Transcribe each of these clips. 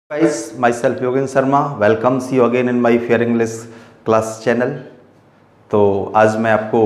Guys, myself Yogendra Sharma welcomes you again in my fair English class channel. तो आज मैं आपको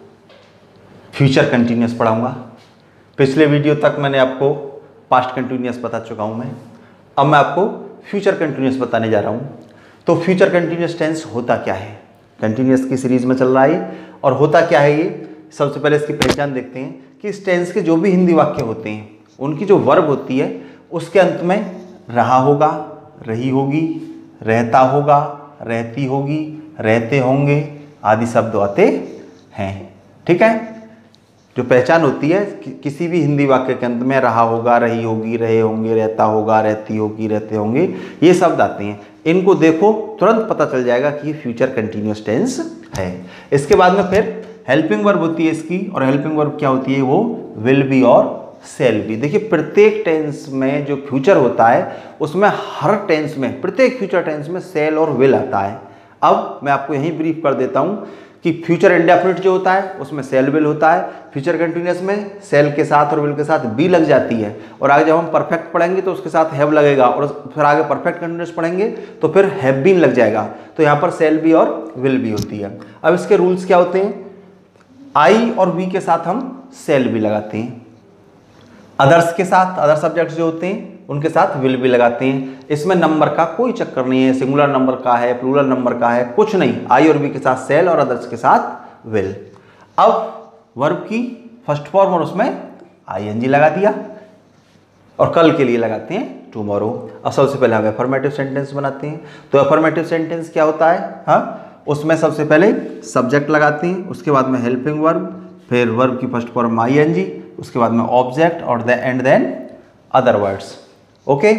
फ्यूचर कंटिन्यूस पढ़ाऊंगा। पिछले वीडियो तक मैंने आपको पास्ट कंटिन्यूस बता चुका हूं मैं। अब मैं आपको फ्यूचर कंटिन्यूस बताने जा रहा हूं। तो फ्यूचर कंटिन्यूस टेंस होता क्या है, कंटिन्यूस की सीरीज में चल रहा है और होता क्या है ये। सबसे पहले इसकी पहचान देखते हैं कि इस टेंस के जो भी हिंदी वाक्य होते हैं उनकी जो वर्ब होती है उसके अंत में रहा होगा, रही होगी, रहता होगा, रहती होगी, रहते होंगे आदि शब्द आते हैं। ठीक है, जो पहचान होती है किसी भी हिंदी वाक्य के अंत में रहा होगा, रही होगी, रहे होंगे, रहता होगा, रहती होगी, रहते होंगे, ये शब्द आते हैं। इनको देखो तुरंत पता चल जाएगा कि ये फ्यूचर कंटिन्यूअस टेंस है। इसके बाद में फिर हेल्पिंग वर्ब होती है इसकी, और हेल्पिंग वर्ब क्या होती है, वो विल बी और सेल बी। देखिए प्रत्येक टेंस में जो फ्यूचर होता है उसमें हर टेंस में, प्रत्येक फ्यूचर टेंस में सेल और विल आता है। अब मैं आपको यही ब्रीफ कर देता हूं कि फ्यूचर इंडेफिनिट जो होता है उसमें सेल विल होता है, फ्यूचर कंटिन्यूअस में सेल के साथ और विल के साथ बी लग जाती है, और आगे जब हम परफेक्ट पढ़ेंगे तो उसके साथ हैव लगेगा, और फिर आगे परफेक्ट कंटिन्यूअस पढ़ेंगे तो फिर हैव बीन लग जाएगा। तो यहाँ पर सेल बी और विल बी होती है। अब इसके रूल्स क्या होते हैं, आई और वी के साथ हम सेल बी लगाते हैं, अदर्स के साथ, अदर सब्जेक्ट्स जो होते हैं उनके साथ विल भी लगाते हैं। इसमें नंबर का कोई चक्कर नहीं है, सिंगुलर नंबर का है, प्लूरल नंबर का है, कुछ नहीं। आई और बी के साथ सेल और अदर्स के साथ विल। अब वर्ब की फर्स्ट फॉर्म और उसमें आईएनजी लगा दिया, और कल के लिए लगाते हैं टुमारो। अब सबसे पहले हम अफर्मेटिव सेंटेंस बनाते हैं। तो अफर्मेटिव सेंटेंस क्या होता है, हाँ, उसमें सबसे पहले सब्जेक्ट लगाते हैं, उसके बाद में हेल्पिंग वर्ब, फिर वर्ब की फर्स्ट फॉर्म आईएनजी, उसके बाद में ऑब्जेक्ट और and then other words. Okay,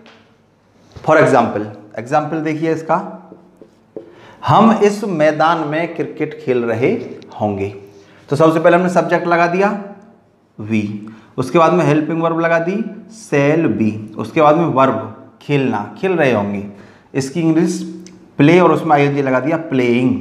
for example देखिए इसका, हम इस मैदान में क्रिकेट खेल रहे होंगे। तो सबसे पहले हमने सब्जेक्ट लगा दिया वी, उसके बाद में हेल्पिंग वर्ब लगा दी सेल बी, उसके बाद में वर्ब खेलना, खेल रहे होंगे, इसकी इंग्लिश प्ले, और उसमें आईएनजी लगा दिया प्लेइंग।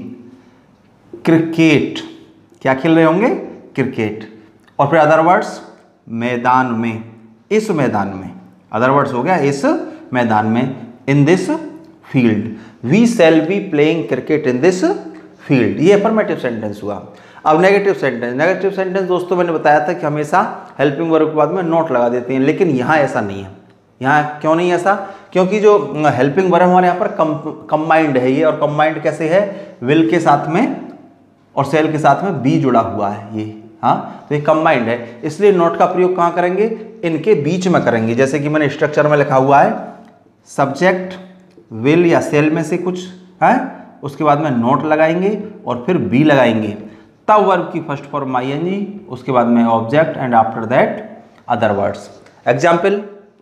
क्रिकेट, क्या खेल रहे होंगे, क्रिकेट। और फिर अदर वर्ड्स मैदान में, इस मैदान में, अदर वर्ड्स हो गया इस मैदान में, in this field, we shall be playing cricket in this field. ये अफर्मेटिव सेंटेंस हुआ। अब नेगेटिव सेंटेंस दोस्तों मैंने बताया था कि हमेशा हेल्पिंग वर्ब के बाद में नोट लगा देते हैं, लेकिन यहाँ ऐसा नहीं है। यहाँ क्यों नहीं ऐसा, क्योंकि जो हेल्पिंग वर्ब हमारे यहाँ पर कंबाइंड है ये, और कंबाइंड कैसे है, विल के साथ में और सेल के साथ में बी जुड़ा हुआ है ये, हाँ, तो ये कंबाइंड है, इसलिए नोट का प्रयोग कहाँ करेंगे, इनके बीच में करेंगे। जैसे कि मैंने स्ट्रक्चर में लिखा हुआ है सब्जेक्ट विल या सेल में से कुछ है, उसके बाद में नोट लगाएंगे और फिर बी लगाएंगे, तब वर्ब की फर्स्ट फॉर्म आईएनजी, उसके बाद में object and after that other words. Example,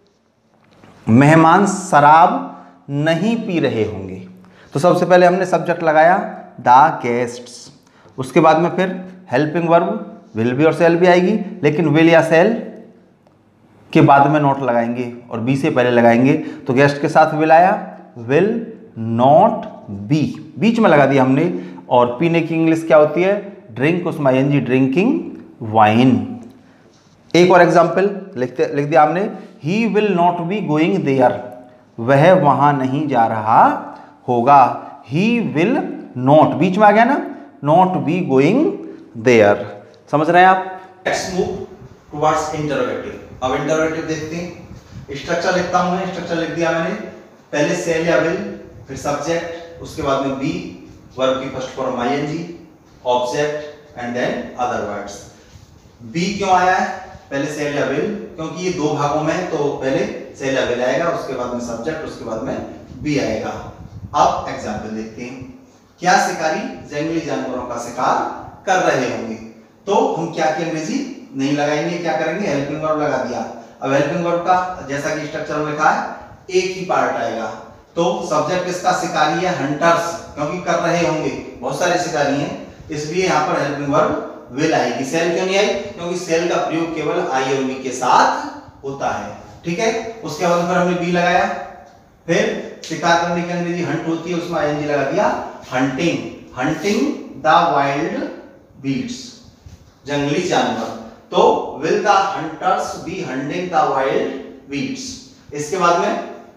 मेहमान शराब नहीं पी रहे होंगे। तो सबसे पहले हमने सब्जेक्ट लगाया द गेस्ट्स, उसके बाद में फिर हेल्पिंग वर्ब विल भी और सेल भी आएगी, लेकिन विल या सेल के बाद में नोट लगाएंगे और बी से पहले लगाएंगे। तो गेस्ट के साथ विल आया, विल नॉट बी, बीच में लगा दिया हमने। और पीने की इंग्लिश क्या होती है, ड्रिंक, उसमें आईएनजी ड्रिंकिंग वाइन। एक और एग्जाम्पल लिख दिया हमने, he will not be going there, वह वहां नहीं जा रहा होगा, ही विल नॉट, बीच में आ गया ना, नॉट बी गोइंग देयर। समझ रहे हैं आप। Let's move towards interrogative. अब इंटरोगेटिव देखते हैं। स्ट्रक्चर लिखता हूं मैं, स्ट्रक्चर लिख दिया मैंने, पहले सेल या विल, फिर सब्जेक्ट, उसके बाद में बी, वर्ब की first form ING, object and then other words. Be क्यों आया है, पहले सेल या विल, क्योंकि ये दो भागों में, तो पहले सेल या विल आएगा, उसके बाद में सब्जेक्ट, उसके बाद में बी आएगा। अब एग्जाम्पल देखते हैं। क्या शिकारी जंगली जानवरों का शिकार कर रहे होंगे। तो हम क्या की अंग्रेजी नहीं लगाएंगे, क्या करेंगे, हेल्पिंग वर्ब लगा दिया। अब हेल्पिंग वर्ब का जैसा कि स्ट्रक्चर में लिखा है एक ही पार्ट आएगा। तो सब्जेक्ट इसका शिकारी है, हंटर्स, क्योंकि कर रहे होंगे, बहुत सारे शिकारी हैं, इसलिए यहाँ पर हेल्पिंग वर्ब विल आएगी। सेल क्यों नहीं आई, क्योंकि सेल का प्रयोग केवल आई और बी के साथ होता है। ठीक है, उसके बाद फिर हमने बी लगाया, फिर शिकार करने की अंग्रेजी हंट होती है, उसमें आईएनजी लगा दिया hunting, hunting the wild beasts, जंगली जानवर। तो will the hunters be hunting the wild beasts. इसके बाद में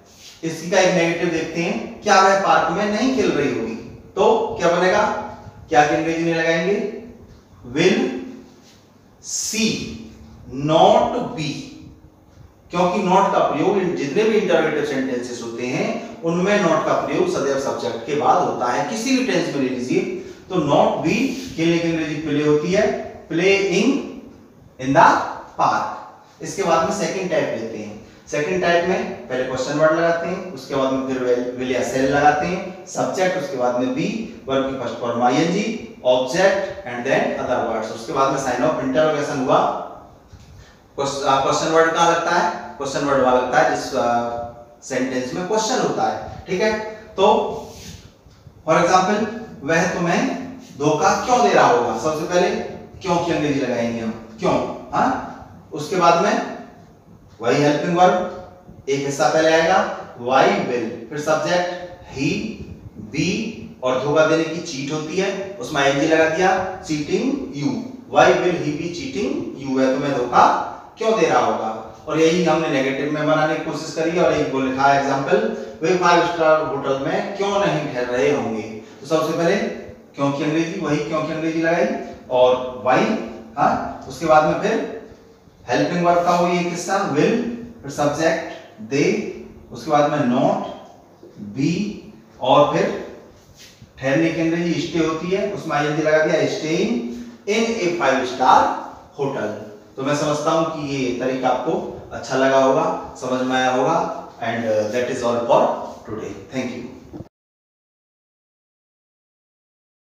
इसी का एक नेगेटिव देखते हैं, क्या वह पार्क में नहीं खेल रही होगी, तो क्या बनेगा, क्या की अंग्रेजी में लगाएंगे, विल सी नॉट बी, क्योंकि नॉट का प्रयोग जितने भी इंटरोगेटिव सेंटेंसेस होते हैं उनमें नॉट का प्रयोग सदैव सब्जेक्ट के बाद होता है, किसी भी टेंस में ले लीजिए। तो नॉट बी खेलने की अंग्रेजी प्ले होती है, प्लेइंग इन द पार्क। इसके बाद में सेकंड टाइप लेते हैं। सेकंड टाइप में पहले क्वेश्चन वर्ड लगाते हैं, उसके बाद में फिर विल या सेल लगाते हैं, सब्जेक्ट, उसके बाद में बी, वर्ब की first form ING, object and then other words. उसके बाद में साइन ऑफ इंटरोगेशन हुआ। क्वेश्चन वर्ड कहां लगता है, क्वेश्चन वर्ड वहां लगता है जिस सेंटेंस में क्वेश्चन होता है, ठीक है। तो फॉर एग्जांपल, वह तुम्हें धोखा क्यों दे रहा होगा, सबसे पहले क्यों की अंग्रेजी लगाएंगे हम, क्यों, हाँ। उसके बाद में वही हेल्पिंग वर्ब, एक हिस्सा पहले आएगा, वाई विल, फिर सब्जेक्ट ही, बी, और धोखा देने की चीट होती है, उसमें आईएनजी लगा दिया, cheating you, why will he be cheating you, है तुम्हें धोखा क्यों दे रहा होगा। और यही हमने नेगेटिव में बनाने की कोशिश करी है, और एक वो लिखा है एग्जांपल, वे 5 स्टार होटल में क्यों नहीं ठहर रहे होंगे। तो सबसे पहले क्यों की अंग्रेजी, वही क्यों की अंग्रेजी लगाई, और वाई, हाँ। उसके बाद में फिर हेल्पिंग वर्ब का वही एक हिस्सा, विल, फिर सब्जेक्ट दे, उसके बाद में नॉट, बी, और फिर ठहरने की अंग्रेजी स्टे होती है, उसमें आईएनजी लगा दिया, staying in a 5 star hotel. तो मैं समझता हूं कि ये तरीका आपको अच्छा लगा होगा, समझ में आया होगा, and that is all for today. Thank you.